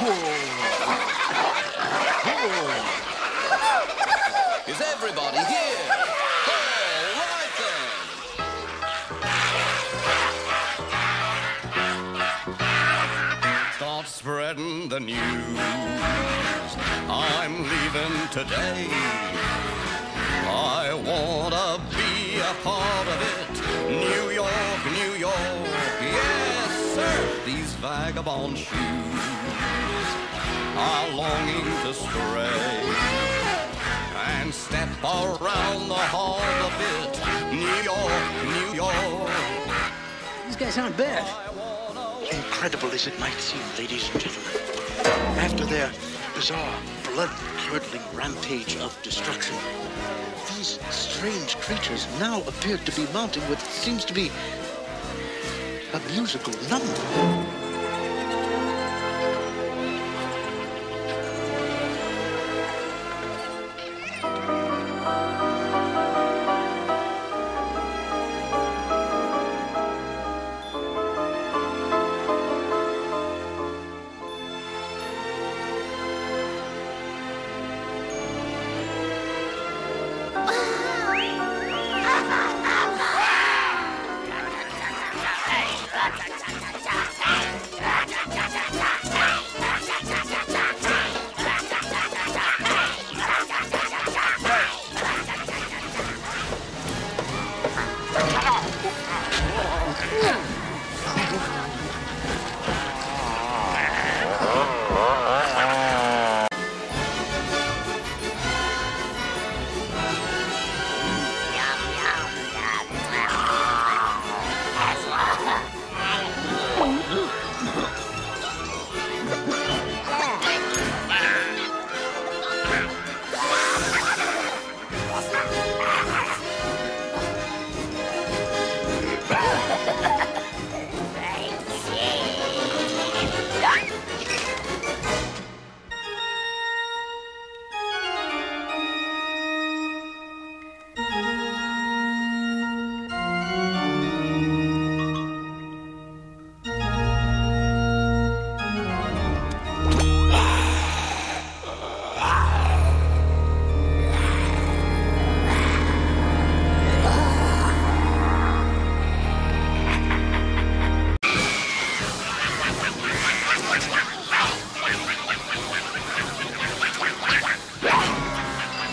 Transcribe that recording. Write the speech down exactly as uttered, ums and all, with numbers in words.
Is everybody here? All right then. Start spreading the news. I'm leaving today. I wanna be a part of it. New York, New York, yes sir. These vagabond shoes are longing to stray and step around the hall a bit. New York, New York. These guys aren't bad. Incredible as it might seem, ladies and gentlemen, after their bizarre, blood-curdling rampage of destruction, these strange creatures now appear to be mounting what seems to be a musical number.